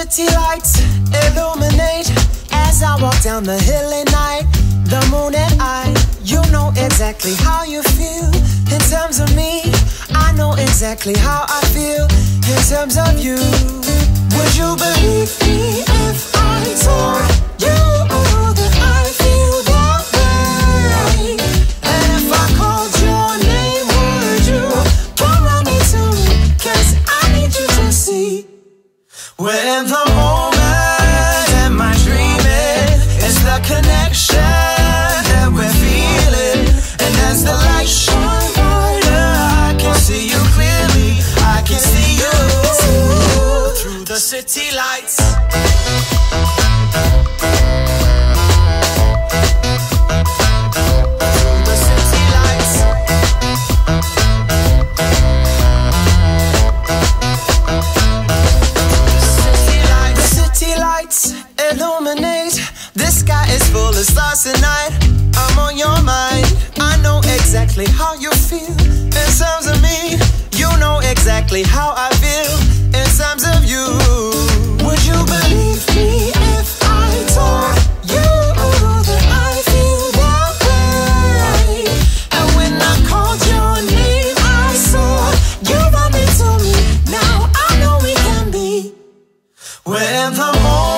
city lights illuminate as I walk down the hill at night. The moon and I, you know exactly how you feel. In terms of me, I know exactly how I feel. In terms of you, would you believe me if I told you that I feel that way? And if I called your name, would you come running to me? 'Cause I need you to see. We're in the moment, am I dreaming? It's the connection that we're feeling. And as the light shine brighter, I can see you clearly. I can see you through the city lights. Illuminate, the sky is full of stars tonight. I'm on your mind, I know exactly how you feel. In terms of me, you know exactly how I feel. In terms of you, would you believe me if I told you that I feel that way? And when I called your name, I saw you running to me. Now I know we can be. We're in the moment,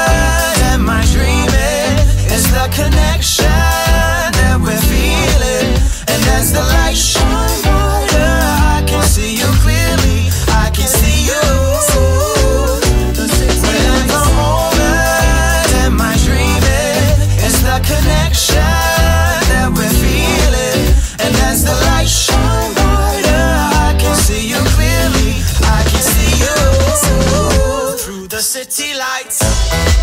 the connection that we're feeling. And as the light shine brighter, I can see you clearly. I can see you. We're in the moment, am I dreaming? It's the connection that we're feeling. And as the light shine brighter, I can see you clearly. I can see you through the city lights.